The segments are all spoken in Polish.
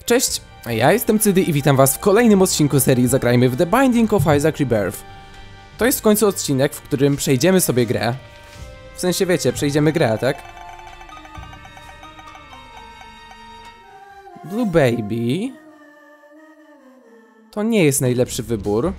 Cześć, ja jestem Cydy i witam was w kolejnym odcinku serii Zagrajmy w The Binding of Isaac Rebirth. To jest w końcu odcinek, w którym przejdziemy sobie grę. W sensie wiecie, przejdziemy grę, tak? Blue Baby to nie jest najlepszy wybór.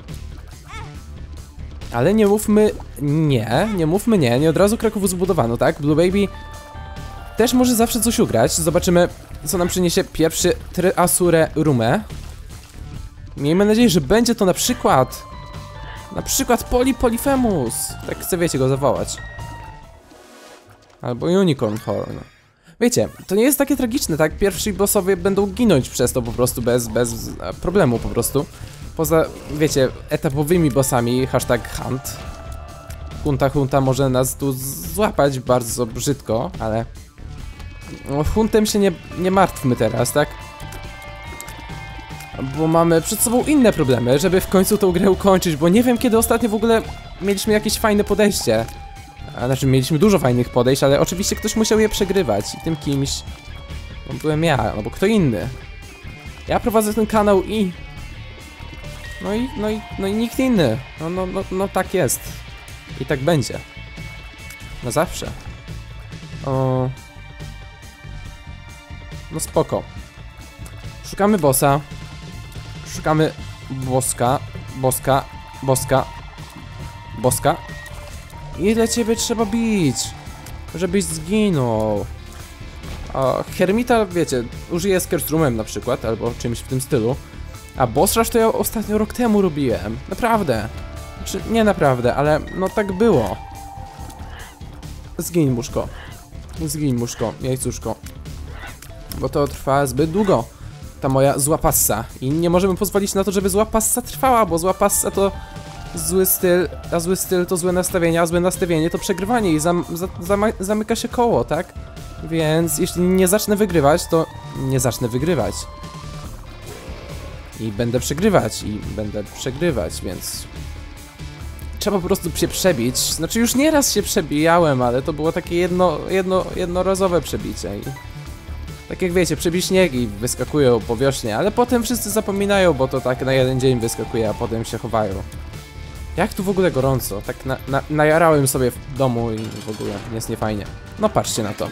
Ale nie mówmy nie od razu Kraków zbudowano, tak? Blue Baby też może zawsze coś ugrać. Zobaczymy, co nam przyniesie pierwszy Triasure Rume. Miejmy nadzieję, że będzie to na przykład Polyphemus. Tak chcę, wiecie, go zawołać. Albo Unicorn Horn. Wiecie, to nie jest takie tragiczne, tak? Pierwsi bossowie będą ginąć przez to po prostu bez problemu po prostu. Poza, wiecie, etapowymi bossami, #hunt. Hunta może nas tu złapać bardzo brzydko, ale no, huntem się nie martwmy teraz, tak? Bo mamy przed sobą inne problemy, żeby w końcu tą grę ukończyć, bo nie wiem, kiedy ostatnio w ogóle mieliśmy jakieś fajne podejście. Znaczy, mieliśmy dużo fajnych podejść, ale oczywiście ktoś musiał je przegrywać i tym kimś no, byłem ja, no bo kto inny. Ja prowadzę ten kanał i no i nikt inny. No tak jest. I tak będzie. Na zawsze. No spoko. Szukamy bossa. Szukamy boska. Ile ciebie trzeba bić, żebyś zginął? Hermita, wiecie, użyję Skerstrumem na przykład, albo czymś w tym stylu. A boss rush to ja ostatnio rok temu robiłem. Naprawdę. Znaczy, nie naprawdę, ale no tak było. Zgiń, muszko. Zgiń, muszko, jajcuszko. Bo to trwa zbyt długo. Ta moja zła passa. I nie możemy pozwolić na to, żeby zła passa trwała, bo zła passa to zły styl, a zły styl to złe nastawienie, a złe nastawienie to przegrywanie i zamyka się koło, tak? Więc jeśli nie zacznę wygrywać, to nie zacznę wygrywać. I będę przegrywać, więc trzeba po prostu się przebić. Znaczy już nieraz się przebijałem, ale to było takie jednorazowe przebicie. I tak jak wiecie, przebiśniegi wyskakują po wiośnie, ale potem wszyscy zapominają, bo to tak na jeden dzień wyskakuje, a potem się chowają. Jak tu w ogóle gorąco, tak najarałem sobie w domu i w ogóle jest niefajnie. No patrzcie na to.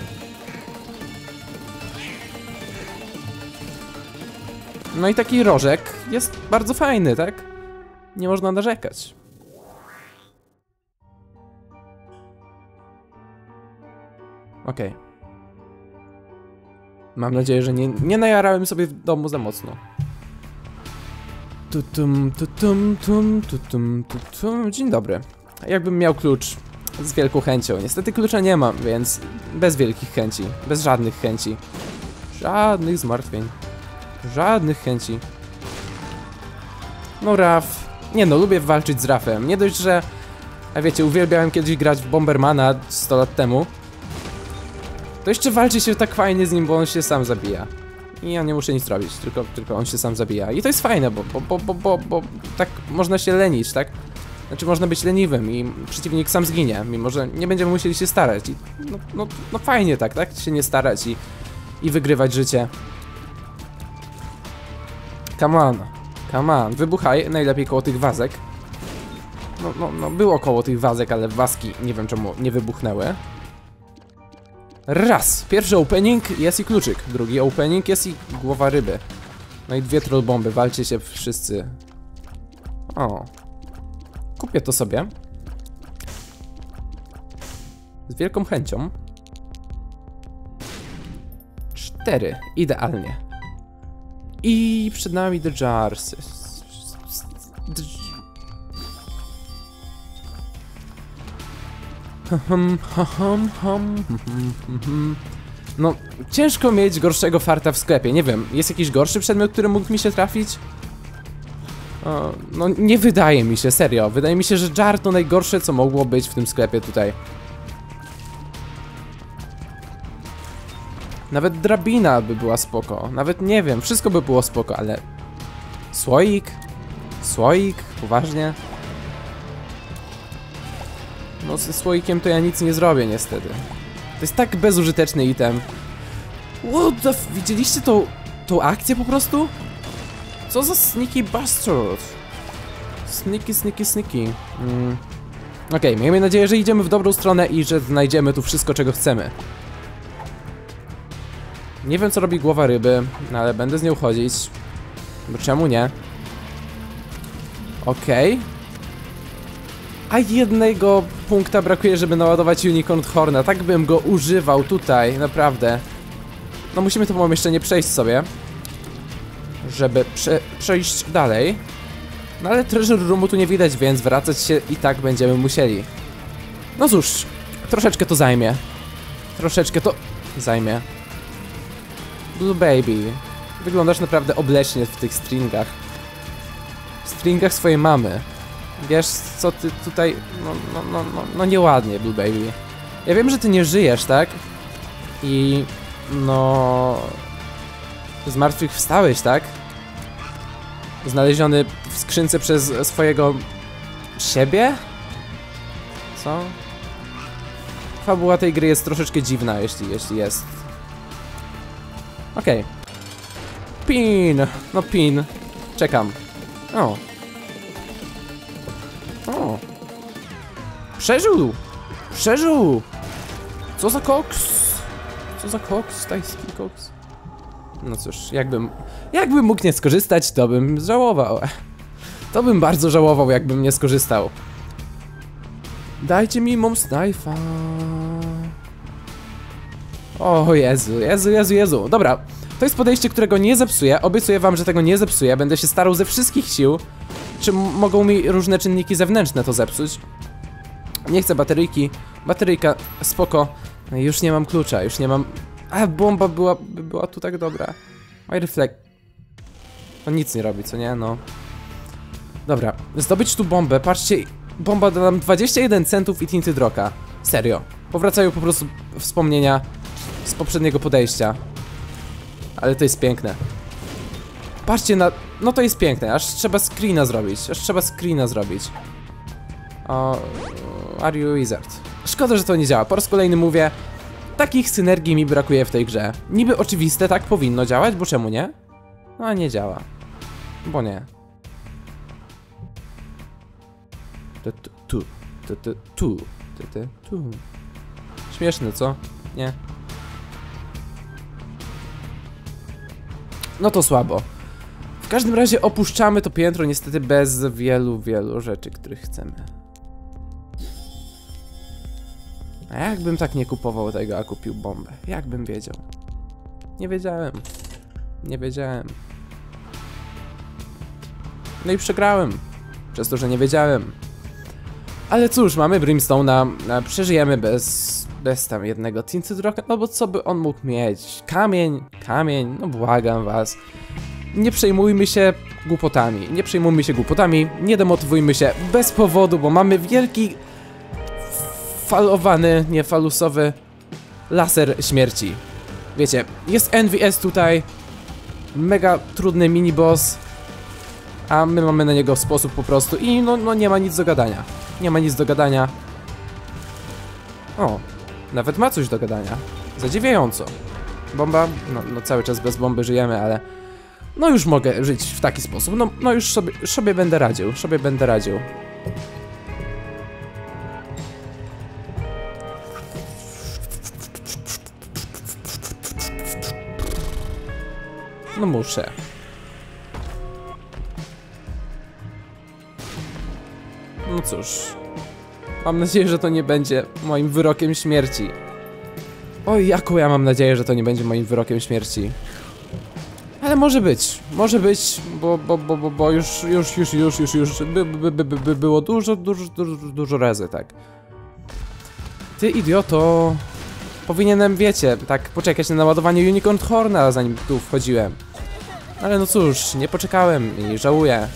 No i taki rożek jest bardzo fajny, tak? Nie można narzekać. Okej. Mam nadzieję, że nie najarałem sobie w domu za mocno. Dzień dobry. Jakbym miał klucz, z wielką chęcią. Niestety klucza nie mam, więc bez wielkich chęci. Bez żadnych chęci. Żadnych zmartwień. Żadnych chęci. No Raf. Nie no, lubię walczyć z Rafem. Nie dość, że... A wiecie, uwielbiałem kiedyś grać w Bombermana 100 lat temu. To jeszcze walczy się tak fajnie z nim, bo on się sam zabija. I ja nie muszę nic robić, tylko on się sam zabija. I to jest fajne, bo tak można się lenić, tak? Znaczy można być leniwym i przeciwnik sam zginie, mimo że nie będziemy musieli się starać. I no fajnie tak się nie starać i wygrywać życie. Come on, wybuchaj, najlepiej koło tych wazek. No było koło tych wazek, ale wazki nie wiem czemu nie wybuchnęły. Raz! Pierwszy opening jest i kluczyk. Drugi opening jest i głowa ryby. No i 2 troll bomby. Walcie się wszyscy. O. Kupię to sobie. Z wielką chęcią. 4. Idealnie. I przed nami The Jars. No, ciężko mieć gorszego farta w sklepie, nie wiem, jest jakiś gorszy przedmiot, który mógł mi się trafić? No, nie wydaje mi się, serio, wydaje mi się, że jar to najgorsze, co mogło być w tym sklepie tutaj. Nawet drabina by była spoko, nawet nie wiem, wszystko by było spoko, ale... Słoik? Poważnie? No ze słoikiem to ja nic nie zrobię niestety. To jest tak bezużyteczny item. What the f... Widzieliście tą tą akcję po prostu? Co za sneaky bastard? Sneaky. Okej, miejmy nadzieję, że idziemy w dobrą stronę i że znajdziemy tu wszystko, czego chcemy. Nie wiem, co robi głowa ryby, no ale będę z nią chodzić. Bo czemu nie? Okej. A jednego punkta brakuje, żeby naładować Unicorn Horna. Tak bym go używał tutaj, naprawdę. No musimy to pomieszczenie przejść sobie, żeby przejść dalej. No ale Treasure Roomu tu nie widać, więc wracać się i tak będziemy musieli. No cóż, troszeczkę to zajmie. Blue Baby, wyglądasz naprawdę obleśnie w tych stringach. W stringach swojej mamy. Wiesz co ty tutaj... No nieładnie, Blue Baby. Ja wiem, że ty nie żyjesz, tak? I... no... zmartwychwstałeś, tak? Znaleziony w skrzynce przez swojego... siebie? Co? Fabuła tej gry jest troszeczkę dziwna, jeśli jest. Okej. Pin! No pin. Czekam. O. Przeżył! Co za koks? Tajski koks. No cóż, jakbym mógł nie skorzystać, to bym żałował. To bym bardzo żałował, jakbym nie skorzystał. Dajcie mi Mom's Knife'a. O Jezu. Dobra, to jest podejście, którego nie zepsuję. Obiecuję wam, że tego nie zepsuję. Będę się starał ze wszystkich sił. Czy mogą mi różne czynniki zewnętrzne to zepsuć? Nie chcę bateryjki. Bateryjka, spoko. No i już nie mam klucza, już nie mam... A, bomba była tu tak dobra. Oj, reflekt. On nic nie robi, co nie? No. Dobra, zdobyć tu bombę. Patrzcie, bomba da nam 21 centów i Tinted Rocka. Serio. Powracają po prostu wspomnienia z poprzedniego podejścia. Ale to jest piękne. Patrzcie na... No to jest piękne, aż trzeba screena zrobić. O... Are you wizard? Szkoda, że to nie działa. Po raz kolejny mówię, takich synergii mi brakuje w tej grze. Niby oczywiste, tak powinno działać, bo czemu nie? No a nie działa. Bo nie. Tu. Śmieszne, co? Nie. No to słabo. W każdym razie opuszczamy to piętro niestety bez wielu rzeczy, których chcemy. A jakbym tak nie kupował tego, a kupił bombę? Jakbym wiedział? Nie wiedziałem. No i przegrałem. Przez to, że nie wiedziałem. Ale cóż, mamy Brimstone'a, przeżyjemy bez tam jednego Tinted Rocka, no bo co by on mógł mieć? Kamień, no błagam was. Nie przejmujmy się głupotami, nie demotywujmy się bez powodu, bo mamy wielki falusowy laser śmierci. Wiecie, jest NVS tutaj, mega trudny mini-boss, a my mamy na niego sposób po prostu i no nie ma nic do gadania. O, nawet ma coś do gadania. Zadziwiająco. Bomba, no cały czas bez bomby żyjemy, ale no już mogę żyć w taki sposób. No już sobie będę radził. No muszę. No cóż. Mam nadzieję, że to nie będzie moim wyrokiem śmierci. Oj, jaką ja mam nadzieję, że to nie będzie moim wyrokiem śmierci. Ale może być, bo już by było dużo razy, tak. Ty idioto. Powinienem, wiecie, tak poczekać na naładowanie Unicorn Horna, zanim tu wchodziłem. Ale no cóż, nie poczekałem i żałuję.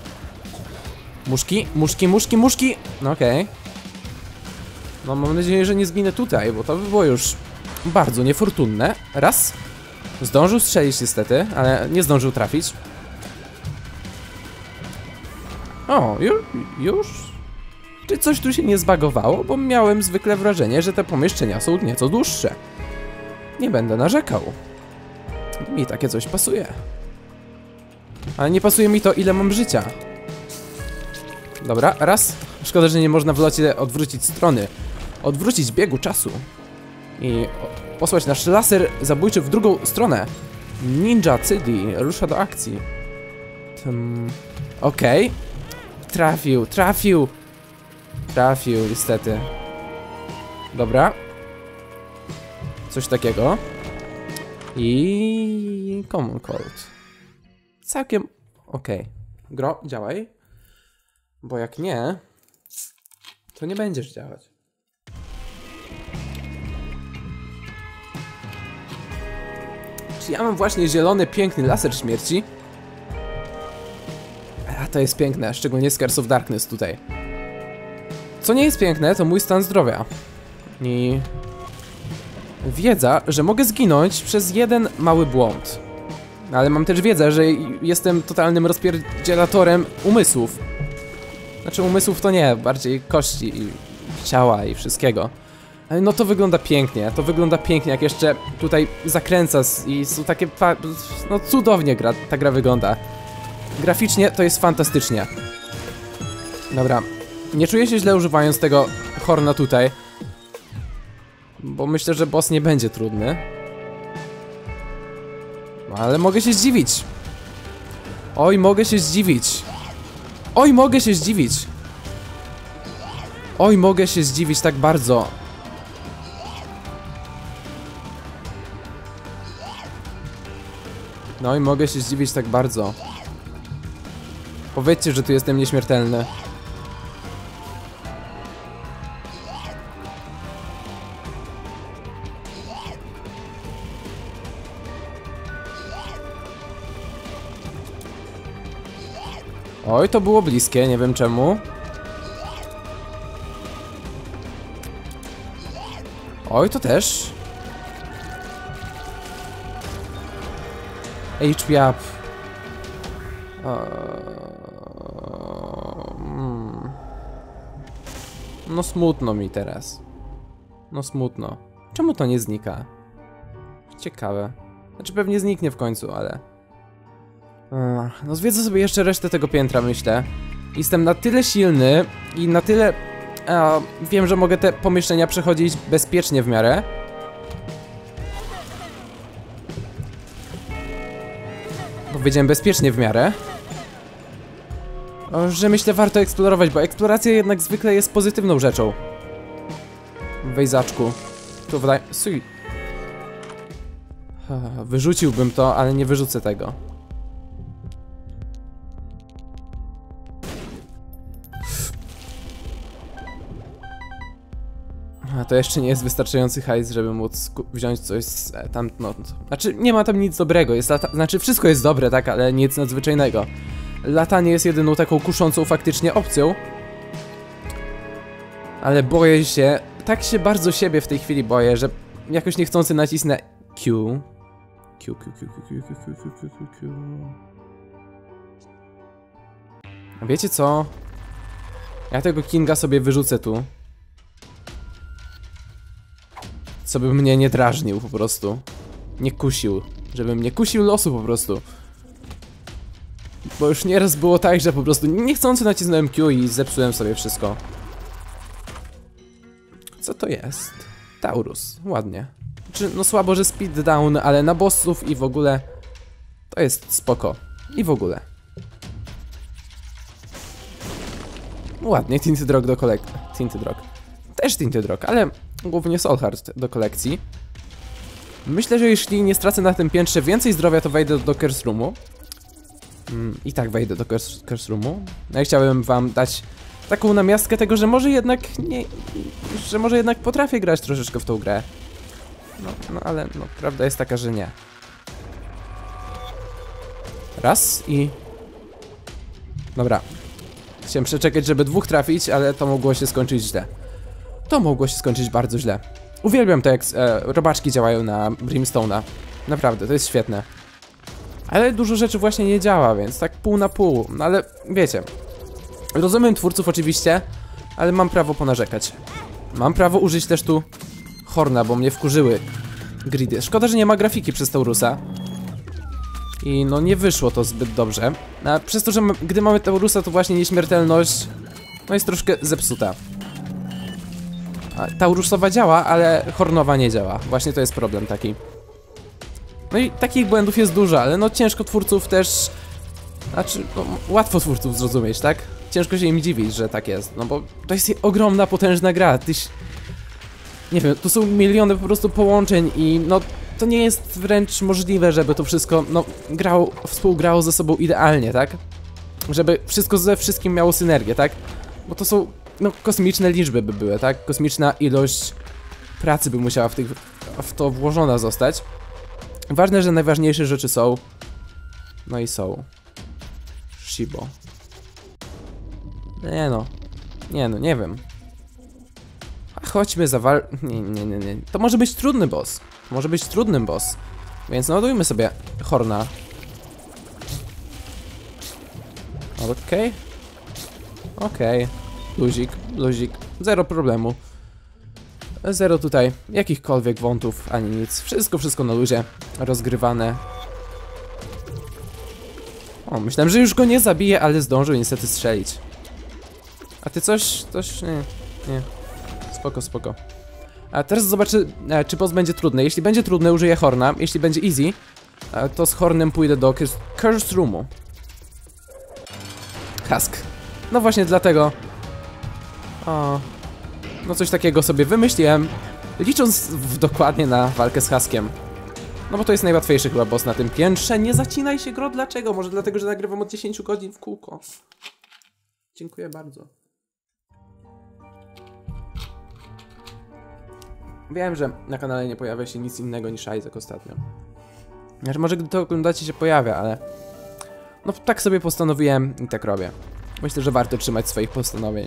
Muszki. No okej. No mam nadzieję, że nie zginę tutaj, bo to by było już bardzo niefortunne. Raz. Zdążył strzelić niestety, ale nie zdążył trafić. O, już? Czy coś tu się nie zbagowało? Bo miałem zwykle wrażenie, że te pomieszczenia są nieco dłuższe. Nie będę narzekał. Mi takie coś pasuje. Ale nie pasuje mi to, ile mam życia. Dobra, raz. Szkoda, że nie można w locie odwrócić strony. Odwrócić biegu czasu. I posłać nasz laser zabójczy w drugą stronę. Ninja City rusza do akcji. Okej. Trafił, trafił. Trafił, niestety. Dobra. Coś takiego. I... Common Cold. Całkiem... Okej. Gro, działaj. Bo jak nie... to nie będziesz działać. Czy ja mam właśnie zielony, piękny laser śmierci? A to jest piękne, szczególnie Scars of Darkness tutaj. Co nie jest piękne, to mój stan zdrowia. I... wiedza, że mogę zginąć przez jeden mały błąd. Ale mam też wiedzę, że jestem totalnym rozpierdzielatorem umysłów. Znaczy umysłów to nie, bardziej kości i ciała i wszystkiego. Ale no to wygląda pięknie, jak jeszcze tutaj zakręca i są takie... no cudownie ta gra wygląda. Graficznie to jest fantastycznie. Dobra, nie czuję się źle używając tego horna tutaj. Bo myślę, że boss nie będzie trudny. Ale mogę się zdziwić. Oj, mogę się zdziwić. Oj, mogę się zdziwić. Oj, mogę się zdziwić tak bardzo. No i mogę się zdziwić tak bardzo. Powiedzcie, że tu jestem nieśmiertelny. Oj, to było bliskie, nie wiem czemu. Oj, to też. HP up. No smutno mi teraz. No smutno. Czemu to nie znika? Ciekawe. Znaczy pewnie zniknie w końcu, ale... no zwiedzę sobie jeszcze resztę tego piętra, myślę. Jestem na tyle silny i na tyle... wiem, że mogę te pomieszczenia przechodzić bezpiecznie w miarę. Powiedziałem bezpiecznie w miarę. Że myślę, warto eksplorować, bo eksploracja jednak zwykle jest pozytywną rzeczą. Wejzaczku. Tu wydaje... Wyrzuciłbym to, ale nie wyrzucę tego. A to jeszcze nie jest wystarczający hajs, żeby móc wziąć coś z tamtąd. Znaczy, nie ma tam nic dobrego, znaczy wszystko jest dobre, tak, ale nic nadzwyczajnego. Latanie jest jedyną taką kuszącą faktycznie opcją. Ale boję się, tak się bardzo siebie w tej chwili boję, że jakoś niechcący nacisnę Q. A wiecie co? Ja tego Kinga sobie wyrzucę tu. Co by mnie nie drażnił po prostu. Nie kusił. Żeby mnie kusił losu po prostu. Bo już nieraz było tak, że po prostu niechcący nacisnąłem Q i zepsułem sobie wszystko. Co to jest? Taurus. Ładnie. Znaczy, no słabo, że speed down, ale na bossów i w ogóle to jest spoko. I w ogóle. Ładnie, Tinted Rock do kolekcji. Tinted Rock. Też Tinted Rock, ale głównie Soulheart do kolekcji. Myślę, że jeśli nie stracę na tym piętrze więcej zdrowia, to wejdę do Curse Roomu. I tak wejdę do Curse Roomu. No i chciałbym wam dać taką namiastkę tego, że może jednak nie... że może jednak potrafię grać troszeczkę w tą grę. No ale no, prawda jest taka, że nie. Raz i... Dobra. Chciałem przeczekać, żeby dwóch trafić, ale to mogło się skończyć źle. To mogło się skończyć bardzo źle. Uwielbiam to, jak robaczki działają na Brimstone'a. Naprawdę, to jest świetne. Ale dużo rzeczy właśnie nie działa, więc tak pół na pół. No ale wiecie, rozumiem twórców oczywiście, ale mam prawo ponarzekać. Mam prawo użyć też tu horna, bo mnie wkurzyły gridy. Szkoda, że nie ma grafiki przez Taurusa. I no nie wyszło to zbyt dobrze. A przez to, że gdy mamy Taurusa, to właśnie nieśmiertelność no jest troszkę zepsuta. A Taurusowa działa, ale Hornowa nie działa. Właśnie to jest problem taki. No i takich błędów jest dużo, ale no ciężko twórców też... Znaczy, no, łatwo twórców zrozumieć, tak? Ciężko się im dziwić, że tak jest, no bo to jest ogromna, potężna gra. Nie wiem, tu są miliony po prostu połączeń i no to nie jest wręcz możliwe, żeby to wszystko, no, współgrało ze sobą idealnie, tak? Żeby wszystko ze wszystkim miało synergię, tak? Bo to są, no, kosmiczne liczby by były, tak? Kosmiczna ilość pracy by musiała w to włożona zostać. Ważne, że najważniejsze rzeczy są. No i są. Shibo. Nie wiem. A chodźmy Nie. To może być trudny boss. Może być trudnym boss. Więc naładujmy sobie Horna. Okej. Luzik. Zero problemu. Zero tutaj jakichkolwiek wątów, ani nic. Wszystko na luzie. Rozgrywane. O, myślałem, że już go nie zabiję, ale zdążył niestety strzelić. A ty coś? Nie. Spoko. A teraz zobaczę, czy boss będzie trudny. Jeśli będzie trudny, użyję Horna. Jeśli będzie easy, to z Hornem pójdę do Curse Roomu. Husk. No właśnie dlatego. O. No coś takiego sobie wymyśliłem, licząc dokładnie na walkę z Huskiem. No bo to jest najłatwiejszy chyba boss na tym piętrze. Nie zacinaj się, gro, dlaczego? Może dlatego, że nagrywam od 10 godzin w kółko. Dziękuję bardzo. Wiem, że na kanale nie pojawia się nic innego niż Isaac ostatnio. Znaczy, może gdy to oglądacie się pojawia, ale... No tak sobie postanowiłem i tak robię. Myślę, że warto trzymać swoich postanowień.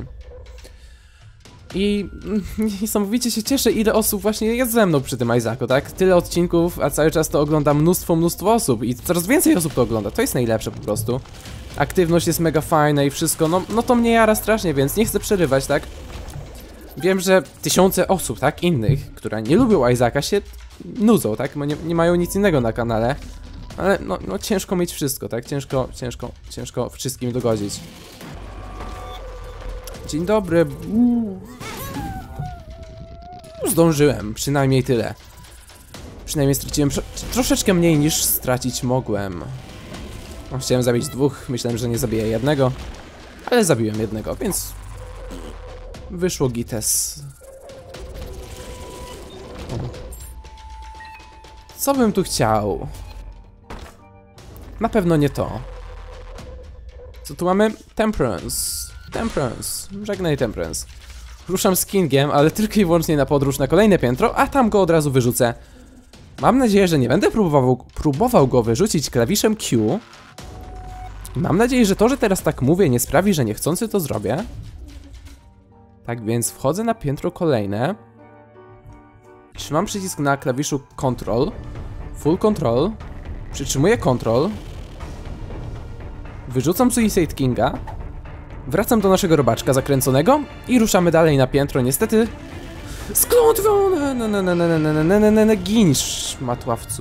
I niesamowicie się cieszę, ile osób właśnie jest ze mną przy tym Isaacu, tak? Tyle odcinków, a cały czas to ogląda mnóstwo osób i coraz więcej osób to ogląda, to jest najlepsze po prostu. Aktywność jest mega fajna i wszystko, no to mnie jara strasznie, więc nie chcę przerywać, tak? Wiem, że tysiące osób, tak? Innych, które nie lubią Isaaca, się nudzą, tak? Bo nie mają nic innego na kanale. Ale no ciężko mieć wszystko, tak? Ciężko wszystkim dogodzić. Dzień dobry. Zdążyłem, przynajmniej tyle. Przynajmniej straciłem troszeczkę mniej niż stracić mogłem. No, chciałem zabić dwóch, myślałem, że nie zabiję jednego. Ale zabiłem jednego, więc... Wyszło gites. Co bym tu chciał? Na pewno nie to. Co tu mamy? Temperance. Żegnaj Temperance. Ruszam z Kingiem, ale tylko i wyłącznie na podróż na kolejne piętro, a tam go od razu wyrzucę. Mam nadzieję, że nie będę próbował go wyrzucić klawiszem Q. Mam nadzieję, że to, że teraz tak mówię, nie sprawi, że niechcący to zrobię. Tak więc wchodzę na piętro kolejne. Trzymam przycisk na klawiszu Control. Full Control. Przytrzymuję Control. Wyrzucam Suicide Kinga. Wracam do naszego robaczka zakręconego i ruszamy dalej na piętro, niestety. Z klątwą! Gin, szmatławcu.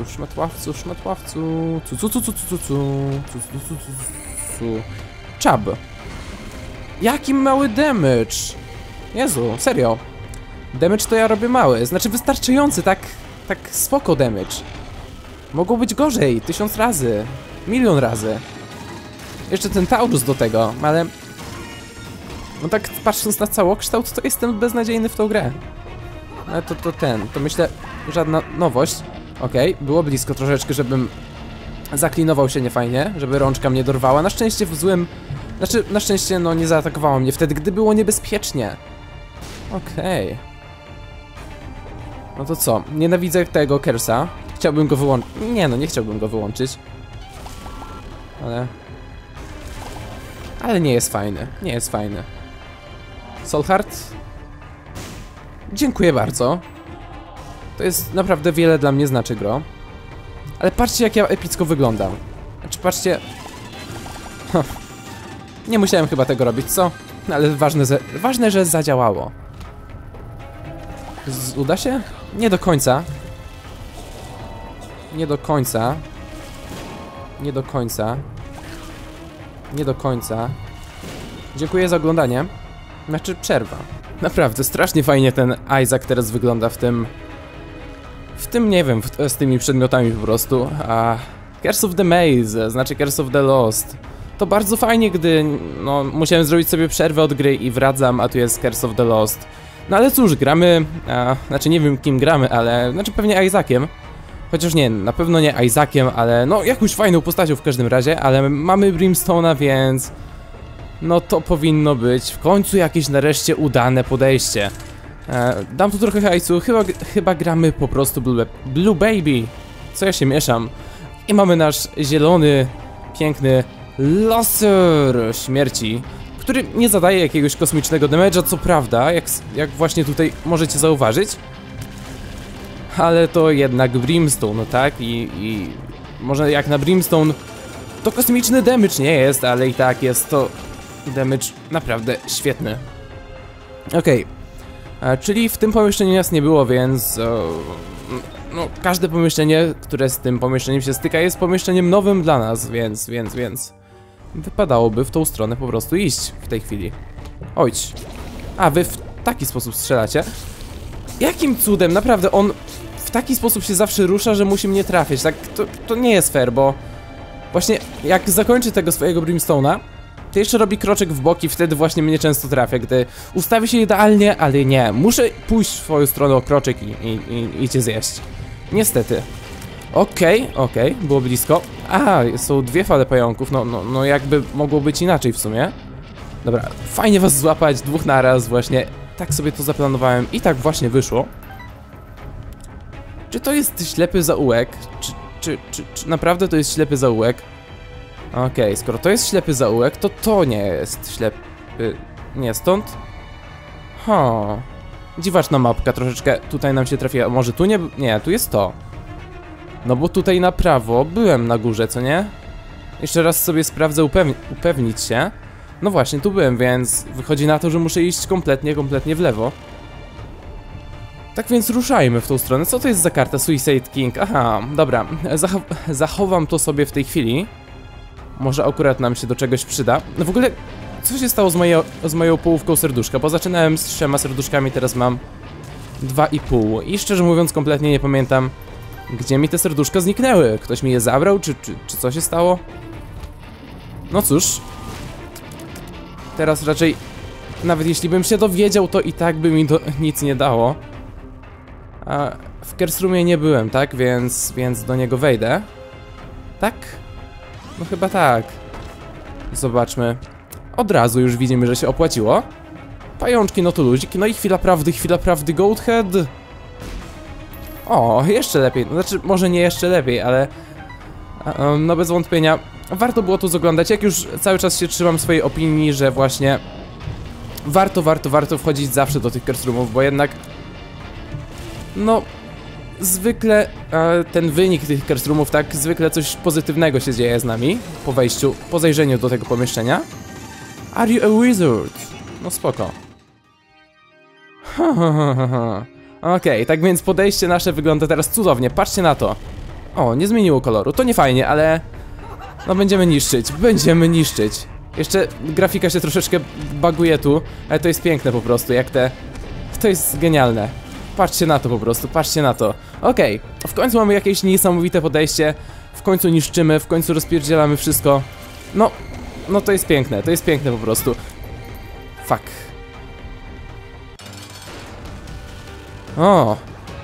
Czab. Jaki mały damage. Jezu, serio. Damage to ja robię mały, znaczy wystarczający, tak spoko damage. Mogło być gorzej, 1000 razy, 1 000 000 razy. Jeszcze ten Taurus do tego, ale... No tak patrząc na całokształt, to jestem beznadziejny w tą grę. Ale to myślę, żadna nowość. Okej, było blisko troszeczkę, żebym zaklinował się niefajnie, żeby rączka mnie dorwała. Na szczęście w złym... Znaczy, na szczęście no nie zaatakowała mnie wtedy, gdy było niebezpiecznie. Okej. No to co? Nienawidzę tego Curse'a. Chciałbym go wyłączyć. Nie no, nie chciałbym go wyłączyć. Ale nie jest fajny. Nie jest fajny. Soulheart? Dziękuję bardzo. To jest naprawdę wiele dla mnie znaczy, gro. Ale patrzcie, jak ja epicko wyglądam. Znaczy, patrzcie... Nie musiałem chyba tego robić, co? No, ale ważne, że zadziałało. Uda się? Nie do końca. Nie do końca. Nie do końca. Nie do końca. Dziękuję za oglądanie. Znaczy, przerwa. Naprawdę, strasznie fajnie ten Isaac teraz wygląda w tym, nie wiem, z tymi przedmiotami po prostu. A Curse of the Maze, znaczy Curse of the Lost. To bardzo fajnie, gdy, no, musiałem zrobić sobie przerwę od gry i wracam, a tu jest Curse of the Lost. No ale cóż, gramy, znaczy nie wiem kim gramy, ale, znaczy pewnie Isaaciem. Chociaż nie, na pewno nie Isaaciem, ale no jakąś fajną postacią w każdym razie, ale mamy Brimstone'a, więc... No to powinno być w końcu jakieś nareszcie udane podejście. Dam tu trochę hajsu, chyba gramy po prostu Blue Baby. Co ja się mieszam. I mamy nasz zielony, piękny laser śmierci, który nie zadaje jakiegoś kosmicznego damage'a, co prawda, jak właśnie tutaj możecie zauważyć. Ale to jednak Brimstone, tak? I może jak na Brimstone to kosmiczny damage nie jest, ale i tak jest to damage naprawdę świetny. Okej. Czyli w tym pomieszczeniu nas nie było, więc... no, każde pomieszczenie, które z tym pomieszczeniem się styka, jest pomieszczeniem nowym dla nas, więc... Wypadałoby w tą stronę po prostu iść w tej chwili. Ojcz. A, wy w taki sposób strzelacie? Jakim cudem? Naprawdę, on w taki sposób się zawsze rusza, że musi mnie trafić. Tak, to nie jest fair, bo... Właśnie, jak zakończy tego swojego Brimstone'a, to jeszcze robi kroczek w bok i wtedy właśnie mnie często trafia, gdy ustawi się idealnie, ale nie. Muszę pójść w swoją stronę o kroczek i cię zjeść. Niestety. Okej, było blisko. A, są dwie fale pająków, no jakby mogło być inaczej w sumie. Dobra, fajnie was złapać, dwóch naraz właśnie. Tak sobie to zaplanowałem i tak właśnie wyszło. Czy to jest ślepy zaułek? Czy naprawdę to jest ślepy zaułek? Okej, skoro to jest ślepy zaułek, to to nie jest ślepy... Nie, stąd? Dziwaczna mapka troszeczkę tutaj nam się trafiła. Może tu nie... Nie, tu jest to. No bo tutaj na prawo byłem na górze, co nie? Jeszcze raz sobie sprawdzę, upewnić się. No właśnie, tu byłem, więc wychodzi na to, że muszę iść kompletnie w lewo. Tak więc ruszajmy w tą stronę. Co to jest za karta? Suicide King. Aha, dobra. Zachowam to sobie w tej chwili. Może akurat nam się do czegoś przyda. No w ogóle, co się stało z moją połówką serduszka? Bo zaczynałem z 3 serduszkami, teraz mam 2,5. I szczerze mówiąc, kompletnie nie pamiętam, gdzie mi te serduszka zniknęły. Ktoś mi je zabrał, czy co się stało? No cóż. Teraz raczej, nawet jeśli bym się dowiedział, to i tak by mi nic nie dało. A w Curse Roomie nie byłem, tak? Więc do niego wejdę. Tak? No chyba tak. Zobaczmy. Od razu już widzimy, że się opłaciło. Pajączki, no to luzik. No i chwila prawdy, Goathead. O, jeszcze lepiej. Znaczy, może nie jeszcze lepiej, ale... no bez wątpienia warto było tu zaglądać. Jak już cały czas się trzymam swojej opinii, że właśnie... Warto wchodzić zawsze do tych Curse Roomów, bo jednak... No... Zwykle ten wynik tych Curse Roomów, tak, zwykle coś pozytywnego się dzieje z nami po wejściu, po zajrzeniu do tego pomieszczenia. Are you a wizard? No spoko. Okej, tak więc podejście nasze wygląda teraz cudownie, patrzcie na to. O, nie zmieniło koloru, to nie fajnie, ale... No będziemy niszczyć. Jeszcze grafika się troszeczkę buguje tu, ale to jest piękne po prostu, jak te... To jest genialne. Patrzcie na to po prostu, patrzcie na to. Okej, w końcu mamy jakieś niesamowite podejście. W końcu niszczymy, w końcu rozpierdzielamy wszystko. No to jest piękne po prostu. Fuck. O.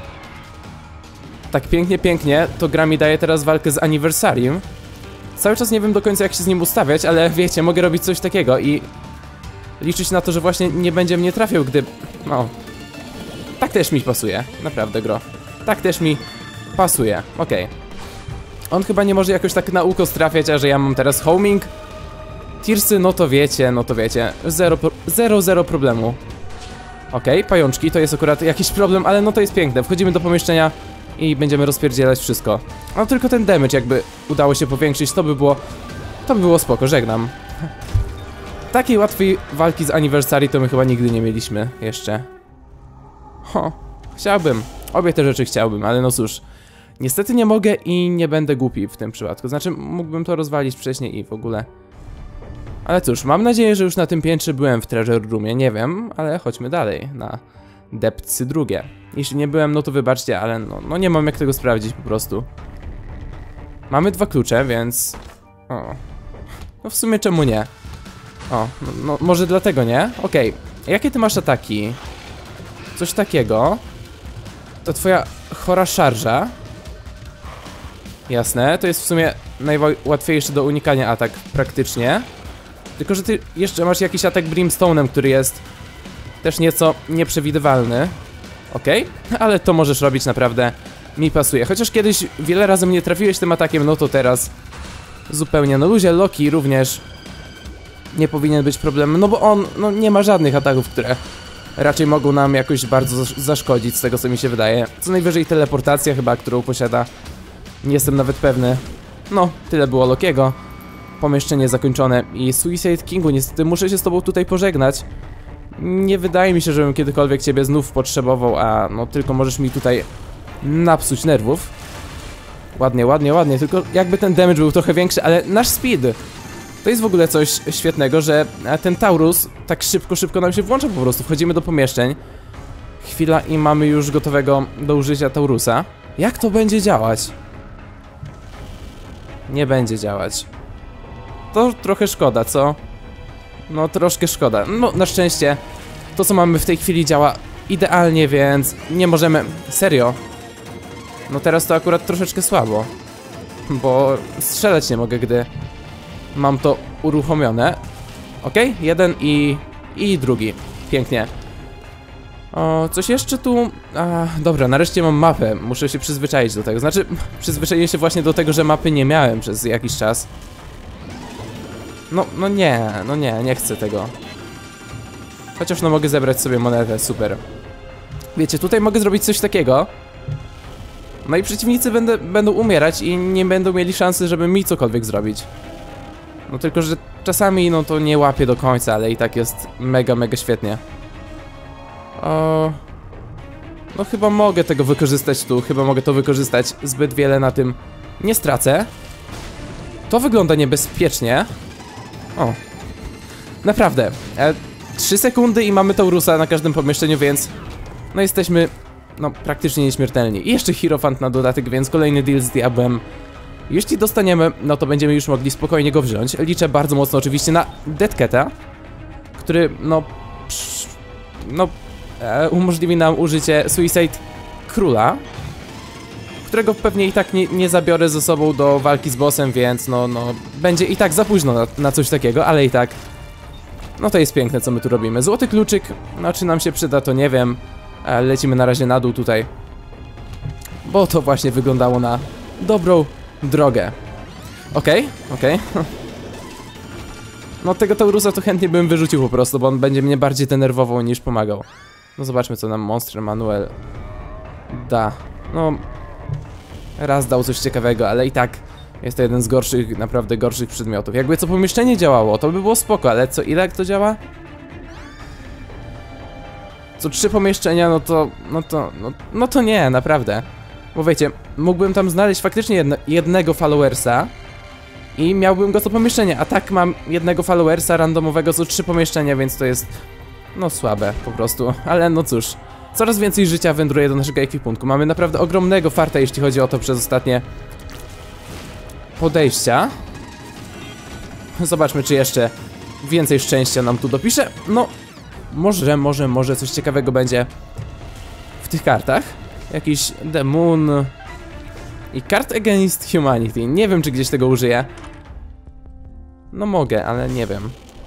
Tak pięknie, to gra mi daje teraz walkę z Anniversarium. Cały czas nie wiem do końca jak się z nim ustawiać, ale wiecie, mogę robić coś takiego i... liczyć na to, że właśnie nie będzie mnie trafiał, gdy... No... Tak też mi pasuje, naprawdę gro. Tak też mi pasuje, okej. On chyba nie może jakoś tak na ukos trafiać, a że ja mam teraz homing. Tearsy, no to wiecie. Zero problemu. Okej, pajączki, to jest akurat jakiś problem, ale no to jest piękne. Wchodzimy do pomieszczenia i będziemy rozpierdzielać wszystko. No tylko ten damage jakby udało się powiększyć, to by było spoko, żegnam. Takiej łatwej walki z Anniversary to my chyba nigdy nie mieliśmy jeszcze. Chciałbym. Obie te rzeczy chciałbym, ale no cóż. Niestety nie mogę i nie będę głupi w tym przypadku. Znaczy, mógłbym to rozwalić wcześniej i w ogóle. Ale cóż, mam nadzieję, że już na tym piętrze byłem w Treasure Roomie, nie wiem, ale chodźmy dalej, na depthsy drugie. Jeśli nie byłem, no to wybaczcie, ale no nie mam jak tego sprawdzić po prostu. Mamy 2 klucze, więc... O. No w sumie czemu nie? O, no może dlatego nie? Okej. Jakie ty masz ataki? Coś takiego. To twoja chora szarża. Jasne, to jest w sumie najłatwiejszy do unikania atak praktycznie. Tylko, że ty jeszcze masz jakiś atak Brimstone'em, który jest też nieco nieprzewidywalny. Okej, ale to możesz robić, naprawdę mi pasuje. Chociaż kiedyś wiele razy mnie trafiłeś tym atakiem, no to teraz zupełnie na luzie. Loki również nie powinien być problemem, no bo on nie ma żadnych ataków, które raczej mogą nam jakoś bardzo zaszkodzić, z tego co mi się wydaje. Co najwyżej teleportacja chyba, którą posiada. Nie jestem nawet pewny. No, tyle było Lokiego. Pomieszczenie zakończone i Suicide Kingu, niestety muszę się z tobą tutaj pożegnać. Nie wydaje mi się, żebym kiedykolwiek ciebie znów potrzebował, a no tylko możesz mi tutaj napsuć nerwów. Ładnie, ładnie, ładnie, tylko jakby ten damage był trochę większy, ale nasz speed to jest w ogóle coś świetnego, że ten Taurus tak szybko nam się włącza po prostu. Wchodzimy do pomieszczeń. Chwila i mamy już gotowego do użycia Taurusa. Jak to będzie działać? Nie będzie działać. To trochę szkoda, co? No troszkę szkoda. No na szczęście to co mamy w tej chwili działa idealnie, więc nie możemy... Serio? No teraz to akurat troszeczkę słabo. Bo strzelać nie mogę, gdy mam to uruchomione. Okej, jeden i drugi. Pięknie. O, coś jeszcze tu... dobra, nareszcie mam mapę. Muszę się przyzwyczaić do tego. Znaczy, przyzwyczaiłem się właśnie do tego, że mapy nie miałem przez jakiś czas. Nie chcę tego. Chociaż no mogę zebrać sobie monetę, super. Wiecie, tutaj mogę zrobić coś takiego. No i przeciwnicy będą umierać i nie będą mieli szansy, żeby mi cokolwiek zrobić. No tylko, że czasami no to nie łapię do końca, ale i tak jest mega świetnie. No chyba mogę tego wykorzystać tu, chyba mogę to wykorzystać. Zbyt wiele na tym nie stracę. To wygląda niebezpiecznie. O. Naprawdę. 3 sekundy i mamy Taurusa na każdym pomieszczeniu, więc no jesteśmy praktycznie nieśmiertelni. I jeszcze Hierophant na dodatek, więc kolejny deal z diabłem. Jeśli dostaniemy, no to będziemy już mogli spokojnie go wziąć. Liczę bardzo mocno oczywiście na Dead Cata, który umożliwi nam użycie Suicide Króla, którego pewnie i tak nie zabiorę ze sobą do walki z bossem, więc będzie i tak za późno na coś takiego, ale i tak no to jest piękne, co my tu robimy. Złoty kluczyk, no czy nam się przyda, to nie wiem. Lecimy na razie na dół tutaj, bo to właśnie wyglądało na dobrą drogę. Okej. No tego Taurusa to chętnie bym wyrzucił po prostu, bo on będzie mnie bardziej denerwował niż pomagał. No zobaczmy, co nam Monster Manuel da. No raz dał coś ciekawego, ale i tak jest to jeden z gorszych, naprawdę gorszych przedmiotów. Jakby co pomieszczenie działało, to by było spoko, ale co, ile to działa? Co 3 pomieszczenia, no to nie, naprawdę. Bo wiecie, mógłbym tam znaleźć faktycznie jednego followersa i miałbym go co pomieszczenie, a tak mam jednego followersa randomowego co 3 pomieszczenia, więc to jest no słabe po prostu, ale no cóż. Coraz więcej życia wędruje do naszego ekwipunku. Mamy naprawdę ogromnego farta, jeśli chodzi o to przez ostatnie podejścia. Zobaczmy, czy jeszcze więcej szczęścia nam tu dopisze. No, może coś ciekawego będzie w tych kartach. Jakiś The Moon i Card Against Humanity. Nie wiem, czy gdzieś tego użyję. No mogę, ale nie wiem.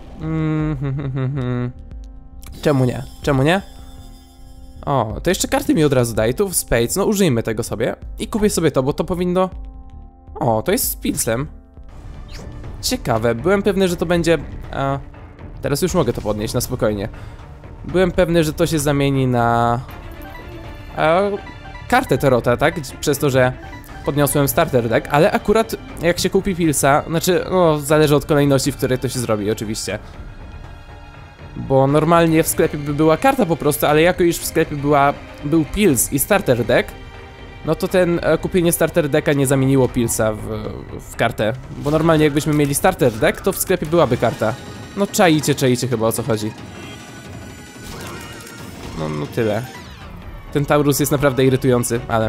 Czemu nie? Czemu nie? O, to jeszcze karty mi od razu daje. Tu w Spades, no użyjmy tego sobie. I kupię sobie to, bo to powinno... O, to jest z pilsem. Ciekawe, byłem pewny, że to będzie... teraz już mogę to podnieść na spokojnie. Byłem pewny, że to się zamieni na... kartę Tarota, tak? Przez to, że podniosłem starter deck, ale akurat jak się kupi pilsa, znaczy, no zależy od kolejności, w której to się zrobi, oczywiście. Bo normalnie w sklepie by była karta po prostu, ale jako iż w sklepie był pils i starter deck, no to ten kupienie starter decka nie zamieniło Pilsa w kartę. Bo normalnie jakbyśmy mieli starter deck, to w sklepie byłaby karta. No czaicie chyba o co chodzi. No tyle. Ten Taurus jest naprawdę irytujący, ale...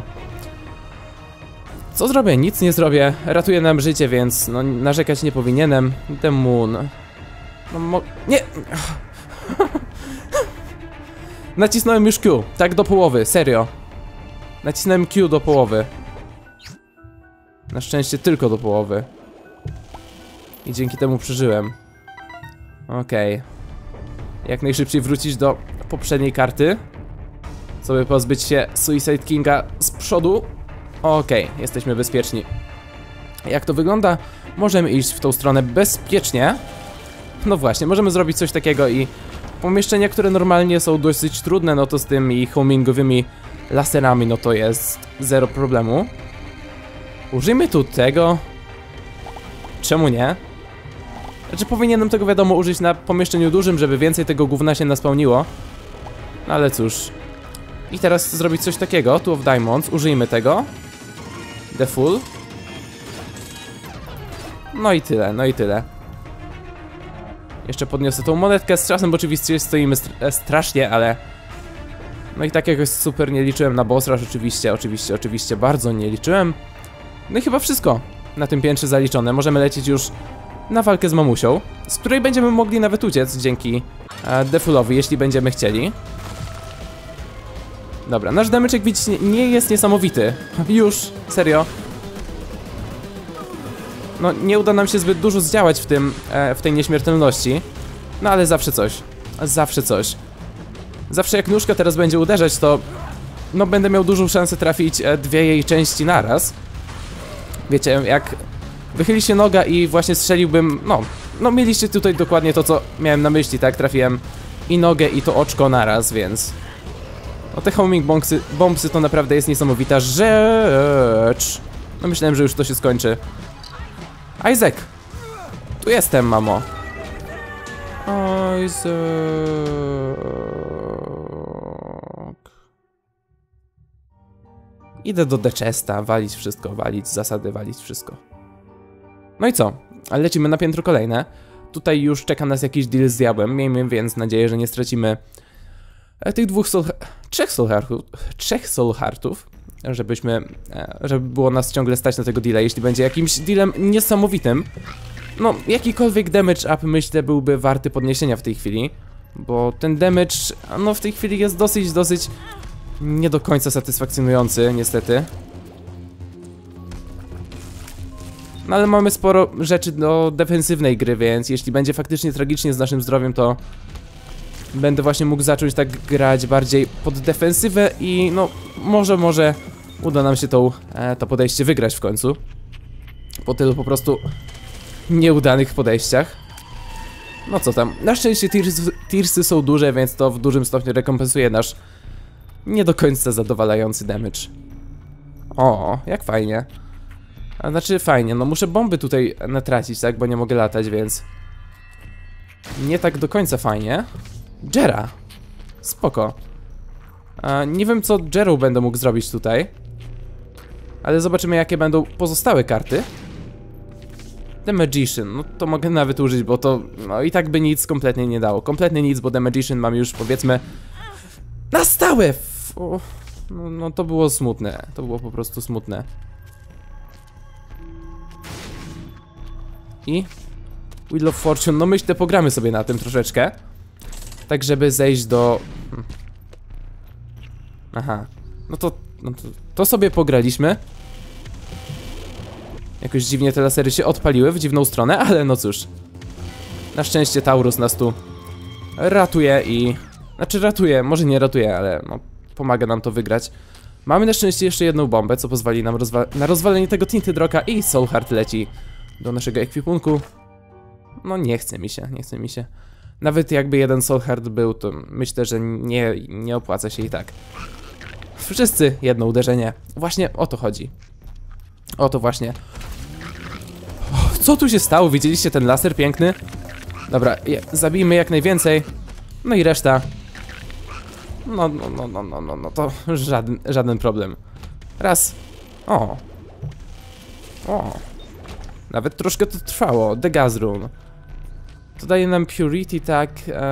Co zrobię? Nic nie zrobię. Ratuje nam życie, więc no narzekać nie powinienem. Demon. Nie! Nacisnąłem już Q. Tak do połowy, serio. Nacisnąłem Q do połowy. Na szczęście tylko do połowy. I dzięki temu przeżyłem. Okej. Jak najszybciej wrócić do poprzedniej karty. Sobie pozbyć się Suicide Kinga z przodu. Okej, jesteśmy bezpieczni. Jak to wygląda? Możemy iść w tą stronę bezpiecznie. No właśnie, możemy zrobić coś takiego i pomieszczenia, które normalnie są dosyć trudne, no to z tymi homingowymi laserami, no to jest zero problemu. Użyjmy tu tego. Czemu nie? Znaczy powinienem tego wiadomo użyć na pomieszczeniu dużym, żeby więcej tego gówna się naspełniło. No ale cóż. I teraz zrobić coś takiego, Two of Diamonds, użyjmy tego. The Full. No i tyle, no i tyle. Jeszcze podniosę tą monetkę, z czasem oczywiście stoimy strasznie, ale... No i tak jakoś super nie liczyłem na boss rush, oczywiście bardzo nie liczyłem. No i chyba wszystko na tym piętrze zaliczone, możemy lecieć już na walkę z mamusią, z której będziemy mogli nawet uciec dzięki The Fullowi, jeśli będziemy chcieli. Dobra, nasz damage, jak widzicie, nie jest niesamowity. Już, serio. No, nie uda nam się zbyt dużo zdziałać w tej nieśmiertelności. No, ale zawsze coś. Zawsze coś. Zawsze jak nóżka teraz będzie uderzać, to... No, będę miał dużą szansę trafić dwie jej części naraz. Wiecie, jak wychyli się noga i właśnie strzeliłbym... No, mieliście tutaj dokładnie to, co miałem na myśli, tak? Trafiłem i nogę, i to oczko naraz, więc... No te homing bombsy to naprawdę jest niesamowita rzecz. No myślałem, że już to się skończy. Isaac! Tu jestem, mamo. Isaac... Idę do The Chesta, walić wszystko, walić zasady, walić wszystko. No i co? Lecimy na piętro kolejne. Tutaj już czeka nas jakiś deal z diabłem. Miejmy więc nadzieję, że nie stracimy tych trzech soul heartów, żeby było nas ciągle stać na tego deala, jeśli będzie jakimś dealem niesamowitym. No, jakikolwiek damage up, myślę, byłby warty podniesienia w tej chwili, bo ten damage, no w tej chwili jest dosyć nie do końca satysfakcjonujący, niestety. No ale mamy sporo rzeczy do defensywnej gry, więc jeśli będzie faktycznie tragicznie z naszym zdrowiem, to będę właśnie mógł zacząć tak grać bardziej pod defensywę i no może uda nam się to podejście wygrać w końcu. Po tylu po prostu nieudanych podejściach. No co tam, na szczęście tearsy są duże, więc to w dużym stopniu rekompensuje nasz nie do końca zadowalający damage. O, jak fajnie. A znaczy fajnie, no muszę bomby tutaj natracić, tak, bo nie mogę latać, więc nie tak do końca fajnie. Jera. Spoko. Nie wiem, co Jerą będę mógł zrobić tutaj, ale zobaczymy, jakie będą pozostałe karty. The Magician, no to mogę nawet użyć, bo to no i tak by nic kompletnie nie dało. Kompletnie nic, bo The Magician mam już, powiedzmy, na stałe. No to było smutne. To było po prostu smutne. I Wheel of Fortune, no myślę, pogramy sobie na tym troszeczkę, tak żeby zejść do... Aha. No to sobie pograliśmy. Jakoś dziwnie te lasery się odpaliły w dziwną stronę, ale no cóż. Na szczęście Taurus nas tu ratuje i... Znaczy ratuje, może nie ratuje, ale no pomaga nam to wygrać. Mamy na szczęście jeszcze jedną bombę, co pozwoli nam na rozwalenie tego Tinted Rocka i Soul Heart leci do naszego ekwipunku. No nie chce mi się. Nawet jakby jeden Soul Heart był, to myślę, że nie opłaca się i tak. Wszyscy jedno uderzenie. Właśnie o to chodzi. O to właśnie. Co tu się stało? Widzieliście ten laser piękny? Dobra, zabijmy jak najwięcej. No i reszta. No to żaden problem. Raz. O. O. Nawet troszkę to trwało. Degas Rune. To daje nam Purity, tak.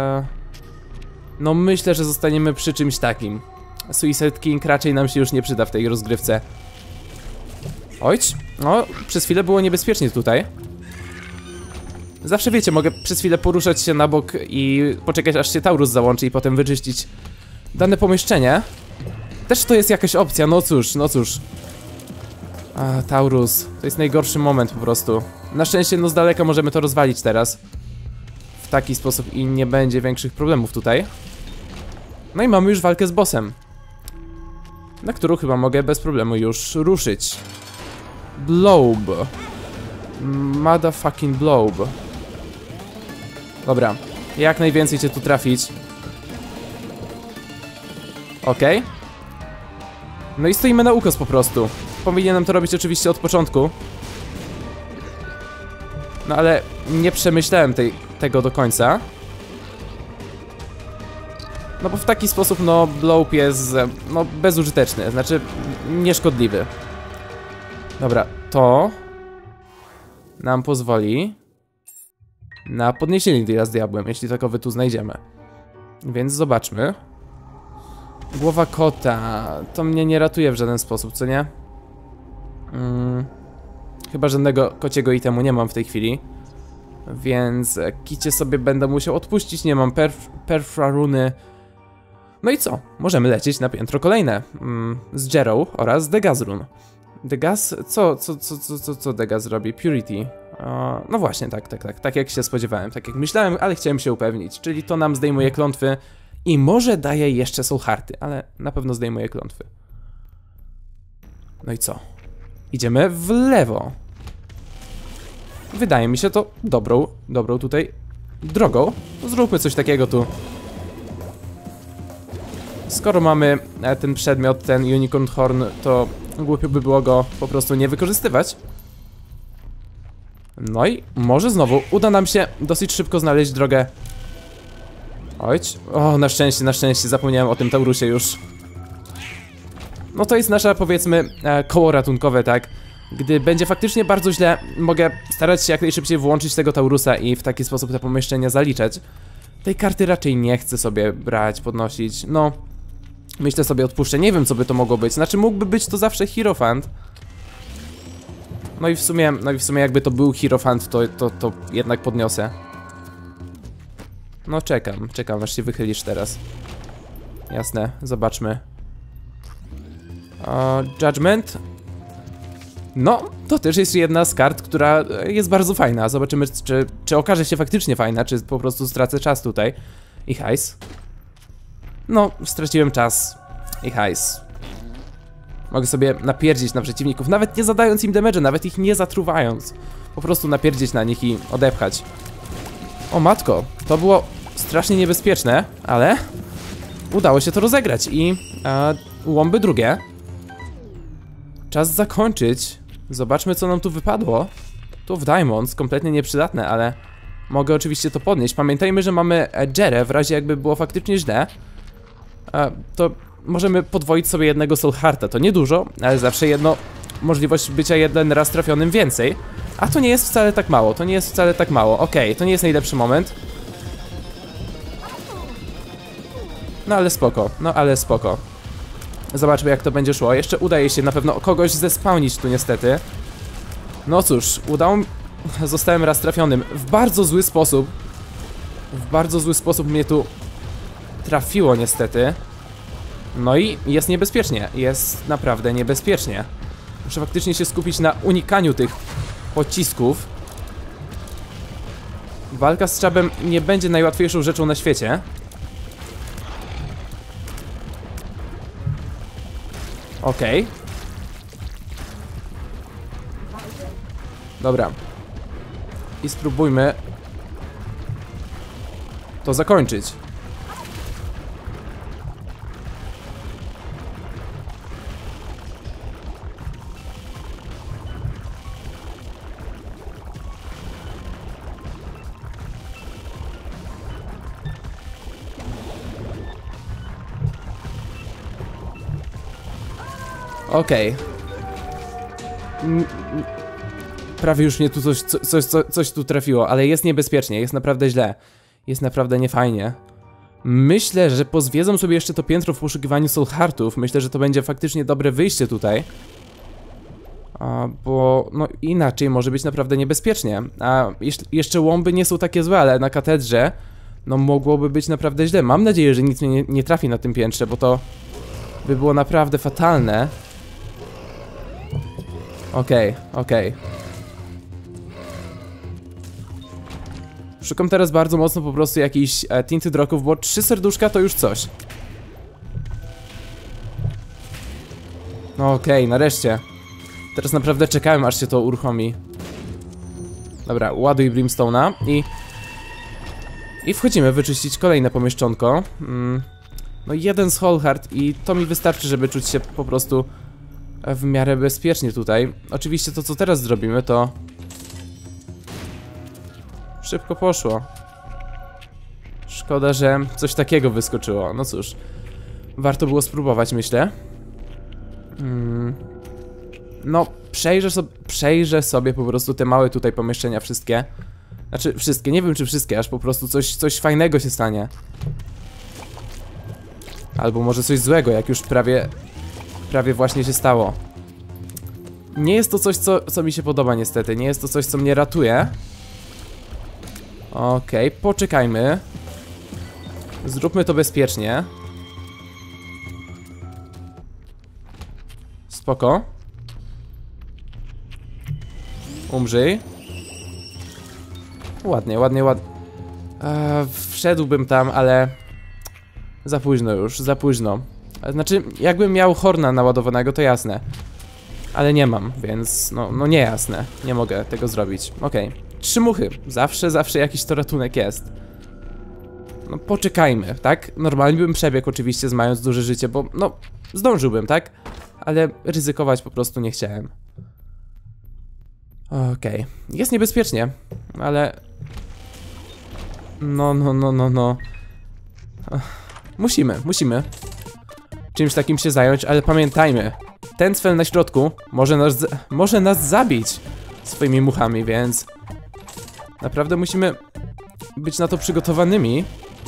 No myślę, że zostaniemy przy czymś takim. Suicide King raczej nam się już nie przyda w tej rozgrywce. Ojcz. No, przez chwilę było niebezpiecznie tutaj. Zawsze wiecie, mogę przez chwilę poruszać się na bok i poczekać, aż się Taurus załączy i potem wyczyścić dane pomieszczenie. Też to jest jakaś opcja, no cóż, no cóż. Taurus, to jest najgorszy moment po prostu. Na szczęście no z daleka możemy to rozwalić teraz. W taki sposób i nie będzie większych problemów tutaj. No i mamy już walkę z bossem, na którą chyba mogę bez problemu już ruszyć. Blob. Motherfucking blob. Dobra, jak najwięcej cię tu trafić. Okej. No i stoimy na ukos po prostu. Powinienem to robić oczywiście od początku. No ale nie przemyślałem tego do końca. No bo w taki sposób, no, blob jest, no, bezużyteczny, znaczy nieszkodliwy. Dobra, to nam pozwoli na podniesienie deala z diabłem, jeśli takowy tu znajdziemy. Więc zobaczmy. Głowa kota, to mnie nie ratuje w żaden sposób, co nie? Chyba żadnego kociego itemu nie mam w tej chwili. Więc kicie sobie będę musiał odpuścić, nie mam perfra runy. No i co? Możemy lecieć na piętro kolejne. Z Jero oraz Degas Rune. Degas? Co Degas robi? Purity. No właśnie, tak jak się spodziewałem, tak jak myślałem, ale chciałem się upewnić. Czyli to nam zdejmuje klątwy i może daje jeszcze soul hearty, ale na pewno zdejmuje klątwy. No i co? Idziemy w lewo. Wydaje mi się to dobrą tutaj drogą. Zróbmy coś takiego tu. Skoro mamy ten przedmiot, ten Unicorn Horn, to głupio by było go po prostu nie wykorzystywać. No i może znowu uda nam się dosyć szybko znaleźć drogę. Ojcz. O, na szczęście zapomniałem o tym Taurusie już. No to jest nasza, powiedzmy, koło ratunkowe, tak? Gdy będzie faktycznie bardzo źle, mogę starać się jak najszybciej włączyć tego Taurusa i w taki sposób te pomieszczenia zaliczać. Tej karty raczej nie chcę sobie brać, podnosić, no. Myślę sobie, odpuszczę, nie wiem co by to mogło być, znaczy mógłby być to zawsze Hierophant. No i w sumie jakby to był Hierophant, to jednak podniosę. No czekam aż się wychylisz teraz. Jasne, zobaczmy. Judgment. No, to też jest jedna z kart, która jest bardzo fajna. Zobaczymy, czy okaże się faktycznie fajna, czy po prostu stracę czas tutaj. I hajs. No, straciłem czas i hajs. Mogę sobie napierdzieć na przeciwników, nawet nie zadając im damage'a, nawet ich nie zatruwając. Po prostu napierdzieć na nich i odepchać. O matko, to było strasznie niebezpieczne, ale udało się to rozegrać i łomby drugie. Czas zakończyć. Zobaczmy co nam tu wypadło. Tu w Diamonds, kompletnie nieprzydatne, ale mogę oczywiście to podnieść. Pamiętajmy, że mamy Jerę, w razie jakby było faktycznie źle. To możemy podwoić sobie jednego Soul Hearta. To niedużo, ale zawsze możliwość bycia jeden raz trafionym więcej. A to nie jest wcale tak mało, to nie jest wcale tak mało. Okej, to nie jest najlepszy moment. No ale spoko. Zobaczmy jak to będzie szło. Jeszcze udaje się na pewno kogoś zespawnić tu niestety. No cóż, udało mi... Zostałem raz trafionym w bardzo zły sposób. W bardzo zły sposób mnie tu trafiło niestety. No i jest niebezpiecznie. Jest naprawdę niebezpiecznie. Muszę faktycznie się skupić na unikaniu tych pocisków. Walka z Chubem nie będzie najłatwiejszą rzeczą na świecie. Okej. Dobra. I spróbujmy to zakończyć. Okej. Prawie już mnie tu coś tu trafiło, ale jest niebezpiecznie, jest naprawdę źle. Jest naprawdę niefajnie. Myślę, że pozwiedzam sobie jeszcze to piętro w poszukiwaniu Soul Heartów. Myślę, że to będzie faktycznie dobre wyjście tutaj. Bo no inaczej może być naprawdę niebezpiecznie. A jeszcze łomby nie są takie złe, ale na katedrze no mogłoby być naprawdę źle. Mam nadzieję, że nic mnie nie trafi na tym piętrze, bo to by było naprawdę fatalne. Okej. Szukam teraz bardzo mocno po prostu jakichś Tinted Rocków, bo 3 serduszka to już coś. No okej, nareszcie. Teraz naprawdę czekałem, aż się to uruchomi. Dobra, ładuj Brimstone'a i wchodzimy, wyczyścić kolejne pomieszczonko. No jeden Soul Heart i to mi wystarczy, żeby czuć się po prostu w miarę bezpiecznie tutaj. Oczywiście to, co teraz zrobimy, to szybko poszło. Szkoda, że coś takiego wyskoczyło. No cóż, warto było spróbować, myślę. No, przejrzę sobie po prostu te małe tutaj pomieszczenia wszystkie. Znaczy, wszystkie, nie wiem czy wszystkie, aż po prostu coś fajnego się stanie. Albo może coś złego, jak już prawie właśnie się stało. Nie jest to coś, co mi się podoba niestety. Nie jest to coś, co mnie ratuje. Okej, poczekajmy. Zróbmy to bezpiecznie. Spoko. Umrzyj. Ładnie. Wszedłbym tam, ale za późno już, za późno. Znaczy, jakbym miał Horna naładowanego, to jasne. Ale nie mam, więc no niejasne. Nie mogę tego zrobić. Okej. 3 muchy. Zawsze jakiś to ratunek jest. No poczekajmy, tak? Normalnie bym przebiegł oczywiście, mając duże życie, bo no zdążyłbym, tak? Ale ryzykować po prostu nie chciałem. Okej. Jest niebezpiecznie, ale no. Musimy czymś takim się zająć, ale pamiętajmy, ten cfel na środku może nas zabić swoimi muchami, więc naprawdę musimy być na to przygotowanymi.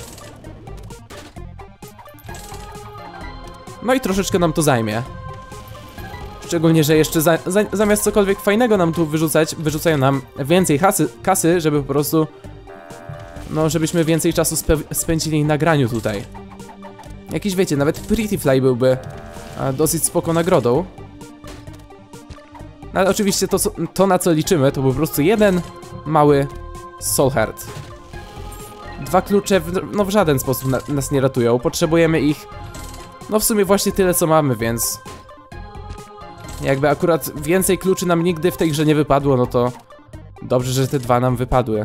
No i troszeczkę nam to zajmie. Szczególnie, że jeszcze zamiast cokolwiek fajnego nam tu wyrzucają nam więcej kasy, żeby po prostu no, żebyśmy więcej czasu spędzili na graniu tutaj. Jakiś, wiecie, nawet Pretty Fly byłby dosyć spoko nagrodą. No, ale oczywiście to, na co liczymy, to po prostu jeden mały Soul Heart. 2 klucze w żaden sposób nas nie ratują. Potrzebujemy ich, no w sumie właśnie tyle, co mamy, więc jakby akurat więcej kluczy nam nigdy w tej grze nie wypadło, no to dobrze, że te 2 nam wypadły.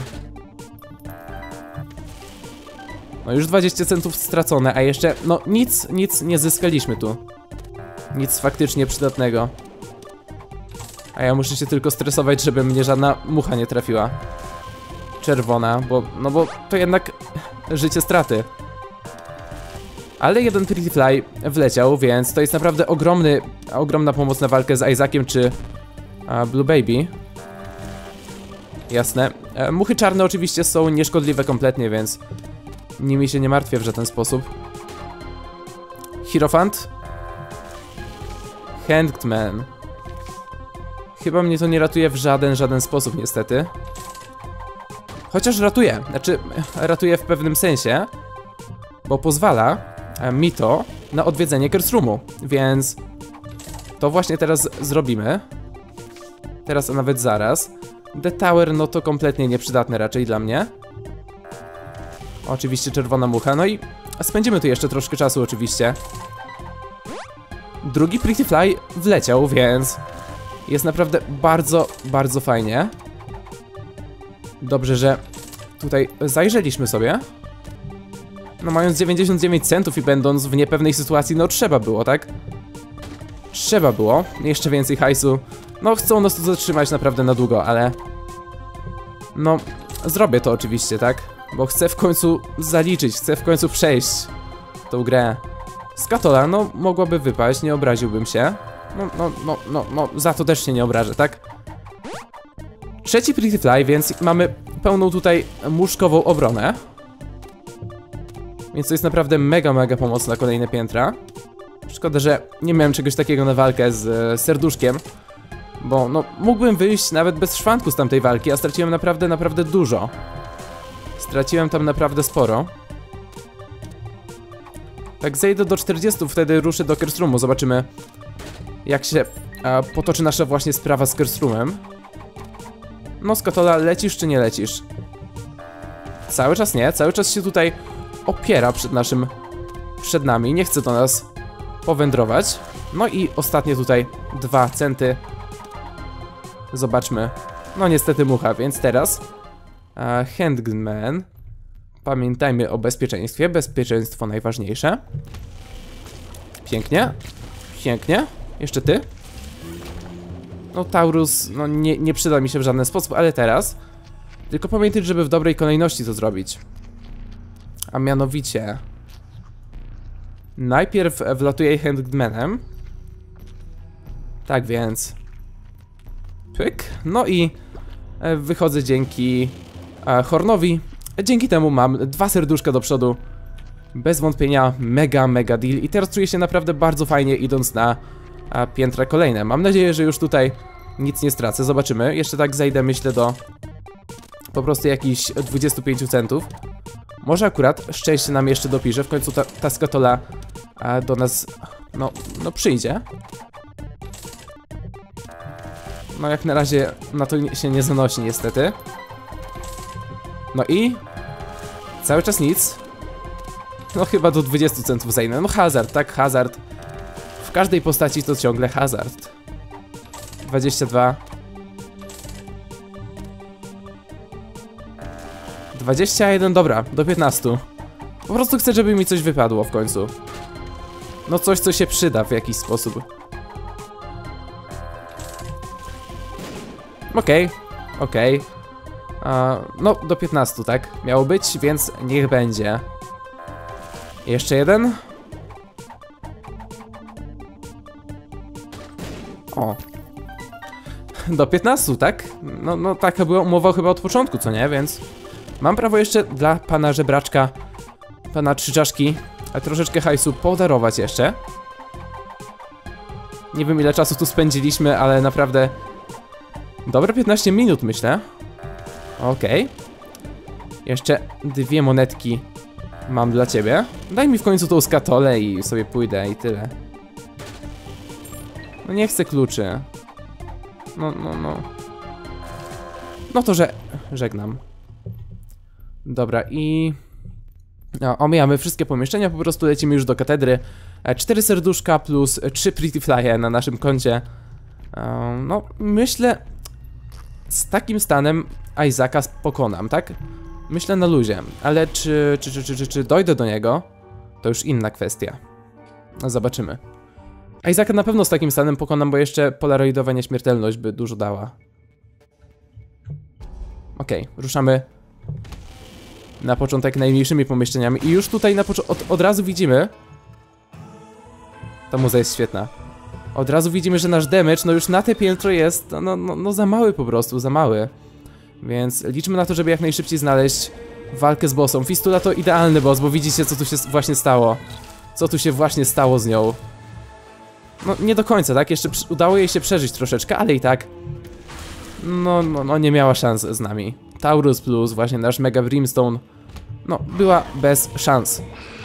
No już 20 centów stracone, a jeszcze, no nic nie zyskaliśmy tu. Nic faktycznie przydatnego. A ja muszę się tylko stresować, żeby mnie żadna mucha nie trafiła. Czerwona, bo to jednak życie straty. Ale jeden Pretty Fly wleciał, więc to jest naprawdę ogromna pomoc na walkę z Isaaciem czy Blue Baby. Jasne. Muchy czarne oczywiście są nieszkodliwe kompletnie, więc nimi się nie martwię w żaden sposób. Hierophant. Hanged Man. Chyba mnie to nie ratuje w żaden sposób niestety. Chociaż ratuje, znaczy ratuje w pewnym sensie, bo pozwala mi to na odwiedzenie Curse Roomu, więc to właśnie teraz zrobimy. Teraz, a nawet zaraz. The Tower, no to kompletnie nieprzydatne raczej dla mnie. Oczywiście czerwona mucha, no i spędzimy tu jeszcze troszkę czasu oczywiście. Drugi Pretty Fly wleciał, więc jest naprawdę bardzo fajnie. Dobrze, że tutaj zajrzeliśmy sobie. No mając 99 centów i będąc w niepewnej sytuacji, no trzeba było, tak? Trzeba było. Jeszcze więcej hajsu. No chcą nas tu zatrzymać naprawdę na długo, ale no zrobię to oczywiście, tak? Bo chcę w końcu zaliczyć, chcę w końcu przejść tą grę. Skatola, no mogłaby wypaść, nie obraziłbym się. No, za to też się nie obrażę, tak? Trzeci Pretty Fly, więc mamy pełną tutaj muszkową obronę. Więc to jest naprawdę mega pomocne na kolejne piętra. Szkoda, że nie miałem czegoś takiego na walkę z serduszkiem. Bo no, mógłbym wyjść nawet bez szwanku z tamtej walki, a straciłem naprawdę dużo. Straciłem tam naprawdę sporo. Tak zejdę do 40, wtedy ruszę do Curse Roomu. Zobaczymy, jak się potoczy nasza właśnie sprawa z Curse Roomem. No, Skatola, lecisz czy nie lecisz? Cały czas nie, cały czas się tutaj opiera przed nami, nie chce do nas powędrować. No i ostatnie tutaj 2 centy. Zobaczmy. No niestety mucha, więc teraz Handman. Pamiętajmy o bezpieczeństwie, bezpieczeństwo najważniejsze. Pięknie. Pięknie. Jeszcze ty. No Taurus, no nie przyda mi się w żaden sposób, ale teraz tylko pamiętaj, żeby w dobrej kolejności to zrobić. A mianowicie najpierw wlatuję Handmanem. Tak więc pyk. No i wychodzę dzięki Hornowi. Dzięki temu mam 2 serduszka do przodu. Bez wątpienia mega deal. I teraz czuję się naprawdę bardzo fajnie, idąc na piętra kolejne. Mam nadzieję, że już tutaj nic nie stracę. Zobaczymy. Jeszcze tak zejdę, myślę, do po prostu jakichś 25 centów. Może akurat szczęście nam jeszcze dopisze. W końcu ta skatola do nas no przyjdzie. No jak na razie na to się nie zanosi niestety. No i cały czas nic. No chyba do 20 centów zejdę. No hazard, tak? Hazard. W każdej postaci to ciągle hazard. 22. 21, dobra, do 15. Po prostu chcę, żeby mi coś wypadło w końcu. No coś, co się przyda w jakiś sposób. Okej. No, do 15, tak? Miało być, więc niech będzie. Jeszcze jeden. O. Do 15, tak? No taka była umowa chyba od początku, co nie? Więc mam prawo jeszcze dla pana żebraczka, pana 3 czaszki, a troszeczkę hajsu podarować jeszcze. Nie wiem, ile czasu tu spędziliśmy, ale naprawdę dobre 15 minut, myślę. Okej. Jeszcze 2 monetki mam dla ciebie. Daj mi w końcu tą skatolę i sobie pójdę i tyle. No nie chcę kluczy. No to żegnam. Dobra i omijamy wszystkie pomieszczenia, po prostu lecimy już do katedry. 4 serduszka plus 3 Pretty Fly'e na naszym koncie. No myślę, z takim stanem Isaaca pokonam, tak? Myślę na luzie, ale czy dojdę do niego, to już inna kwestia. No zobaczymy. Isaaca na pewno z takim stanem pokonam, bo jeszcze polaroidowa nieśmiertelność by dużo dała. Okej, ruszamy na początek najmniejszymi pomieszczeniami i już tutaj od razu widzimy. Ta muza jest świetna. Od razu widzimy, że nasz damage, no już na te piętro jest, no za mały po prostu, za mały. Więc liczmy na to, żeby jak najszybciej znaleźć walkę z bossem. Fistula to idealny boss, bo widzicie, co tu się właśnie stało. Co tu się właśnie stało z nią. No nie do końca, tak? Jeszcze udało jej się przeżyć troszeczkę, ale i tak no nie miała szans z nami. Taurus plus właśnie nasz Mega Brimstone, no była bez szans.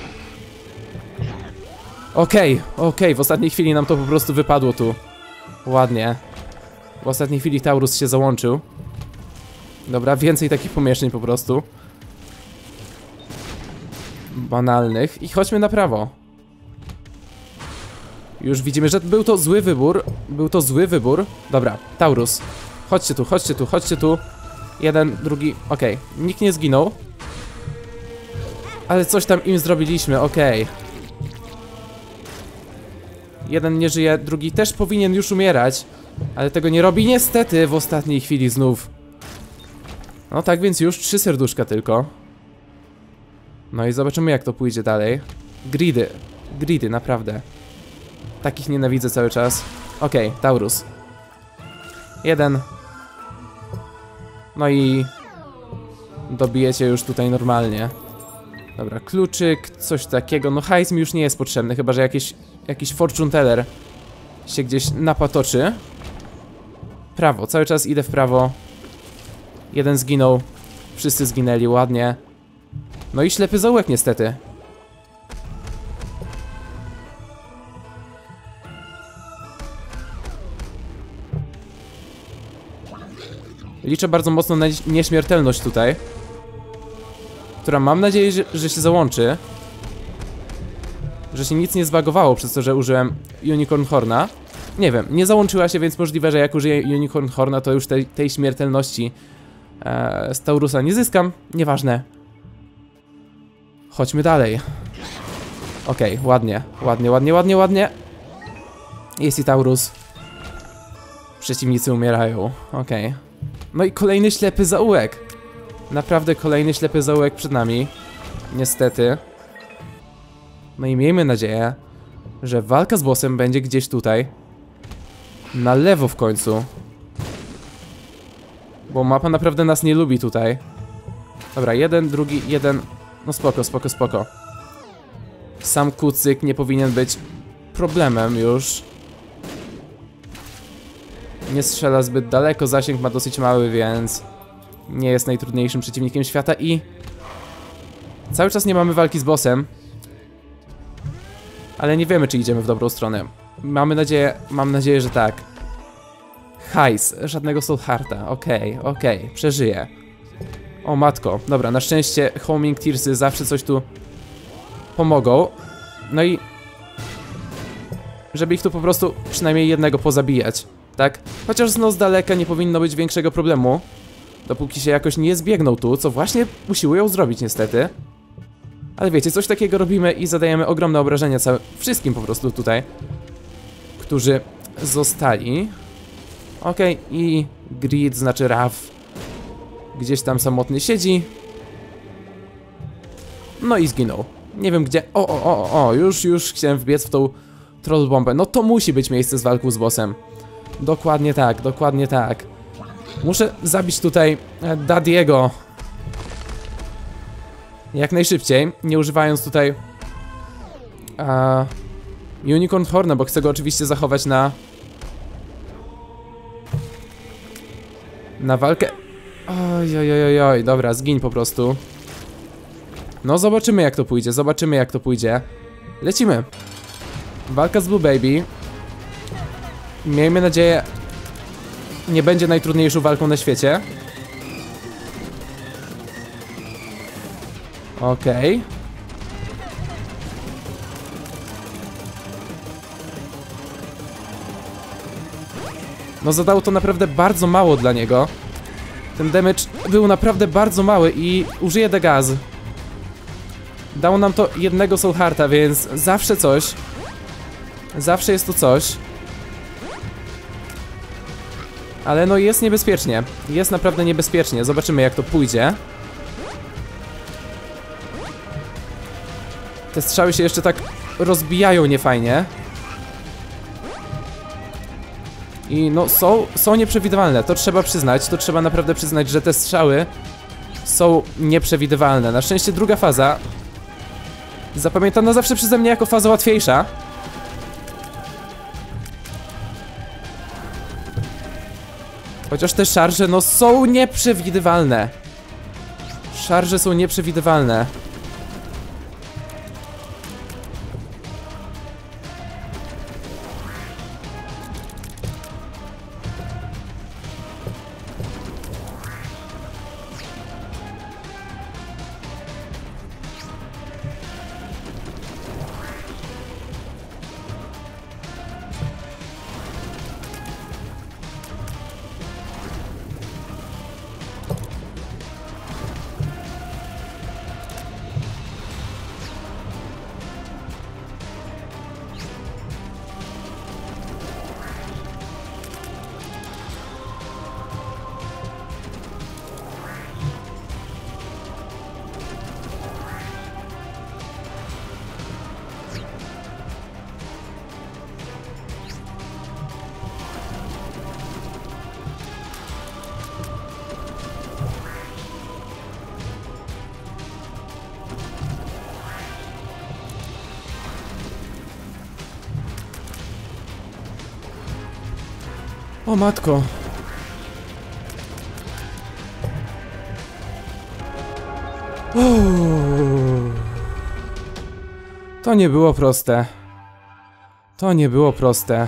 Okej, w ostatniej chwili nam to po prostu wypadło tu. Ładnie. W ostatniej chwili Taurus się załączył. Dobra, więcej takich pomieszczeń po prostu. Banalnych. I chodźmy na prawo. Już widzimy, że był to zły wybór. Dobra, Taurus. Chodźcie tu. Jeden, drugi, okej. Nikt nie zginął. Ale coś tam im zrobiliśmy, okej. Jeden nie żyje, drugi też powinien już umierać. Ale tego nie robi niestety w ostatniej chwili znów. No tak więc już 3 serduszka tylko. No i zobaczymy, jak to pójdzie dalej. Gridy, naprawdę. Takich nienawidzę cały czas. Okej, Taurus. 1. No i... dobijecie już tutaj normalnie. Dobra, kluczyk, coś takiego. No hajs mi już nie jest potrzebny, chyba że jakiś fortune teller się gdzieś napatoczy. Prawo, cały czas idę w prawo. 1 zginął. Wszyscy zginęli, ładnie. No i ślepy zaułek niestety. Liczę bardzo mocno na nieśmiertelność tutaj, która mam nadzieję, że się załączy. Że się nic nie zbagowało przez to, że użyłem Unicorn Horna. Nie wiem, nie załączyła się, więc możliwe, że jak użyję Unicorn Horna, to już tej śmiertelności z Taurusa nie zyskam. Nieważne. Chodźmy dalej. Okej, ładnie, ładnie. Jest i Taurus. Przeciwnicy umierają. Okej. No i kolejny ślepy zaułek. Naprawdę kolejny ślepy zaułek przed nami. Niestety. No i miejmy nadzieję, że walka z bossem będzie gdzieś tutaj. Na lewo w końcu. Bo mapa naprawdę nas nie lubi tutaj. Dobra, 1, drugi, 1. No spoko. Sam kucyk nie powinien być problemem już. Nie strzela zbyt daleko, zasięg ma dosyć mały, więc nie jest najtrudniejszym przeciwnikiem świata i cały czas nie mamy walki z bossem. Ale nie wiemy, czy idziemy w dobrą stronę. Mam nadzieję, że tak. Hajs, żadnego Soul Hearta. Okej, przeżyję. O matko, dobra, na szczęście Homing Tearsy zawsze coś tu pomogą. No i żeby ich tu po prostu przynajmniej jednego pozabijać, tak? Chociaż no z daleka nie powinno być większego problemu, dopóki się jakoś nie zbiegną tu, co właśnie usiłują zrobić niestety. Ale wiecie, coś takiego robimy i zadajemy ogromne obrażenia wszystkim po prostu tutaj, którzy zostali. Okej, i Grid, znaczy Raf, gdzieś tam samotnie siedzi. No i zginął. Nie wiem gdzie. Już chciałem wbiec w tą troll bombę. No to musi być miejsce z walką z bossem. Dokładnie tak. Muszę zabić tutaj Daddiego jak najszybciej, nie używając tutaj Unicorn Horna, bo chcę go oczywiście zachować na walkę. Oj, dobra, zgiń po prostu. No zobaczymy jak to pójdzie. Lecimy. Walka z Blue Baby. Miejmy nadzieję, nie będzie najtrudniejszą walką na świecie. Okej. No zadało to naprawdę bardzo mało dla niego. Ten damage był naprawdę bardzo mały i użyję Degaz. Dało nam to jednego Soul Hearta, więc zawsze coś. Zawsze jest to coś. Ale no jest niebezpiecznie. Jest naprawdę niebezpiecznie. Zobaczymy jak to pójdzie. Te strzały się jeszcze tak rozbijają niefajnie. I no są nieprzewidywalne, to trzeba przyznać, to trzeba naprawdę przyznać, że te strzały są nieprzewidywalne. Na szczęście druga faza zapamiętana zawsze przeze mnie jako faza łatwiejsza. Chociaż te szarże no są nieprzewidywalne. Szarże są nieprzewidywalne. O matko. To nie było proste. To nie było proste.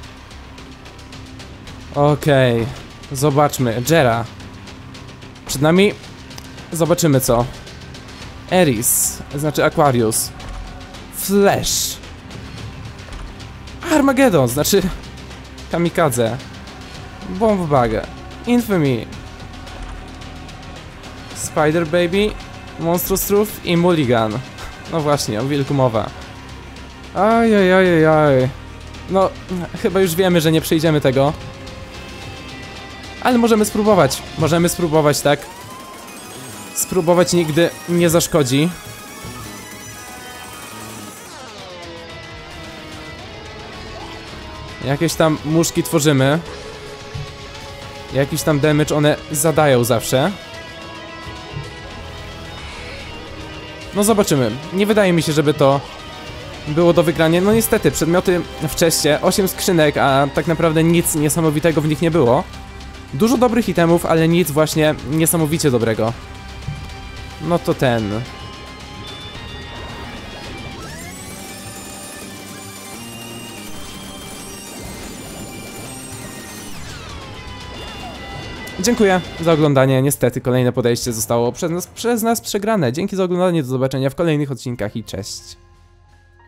Okej. Zobaczmy. Jera. Przed nami... Zobaczymy co. Eris. Znaczy Aquarius. Flash. Armageddon. Znaczy... Kamikadze. Bomb-Bug. Infamy. Spider Baby. Monstrous Truth i Mulligan. No właśnie, o wilku mowa. Ajajajajaj. No, chyba już wiemy, że nie przejdziemy tego. Ale możemy spróbować. Możemy spróbować, tak? Spróbować nigdy nie zaszkodzi. Jakieś tam muszki tworzymy. Jakiś tam damage one zadają zawsze. No zobaczymy. Nie wydaje mi się, żeby to było do wygrania. No niestety, przedmioty w cheście, 8 skrzynek, a tak naprawdę nic niesamowitego w nich nie było. Dużo dobrych itemów, ale nic właśnie niesamowicie dobrego. No to ten. Dziękuję za oglądanie. Niestety kolejne podejście zostało przez nas przegrane. Dzięki za oglądanie, do zobaczenia w kolejnych odcinkach i cześć.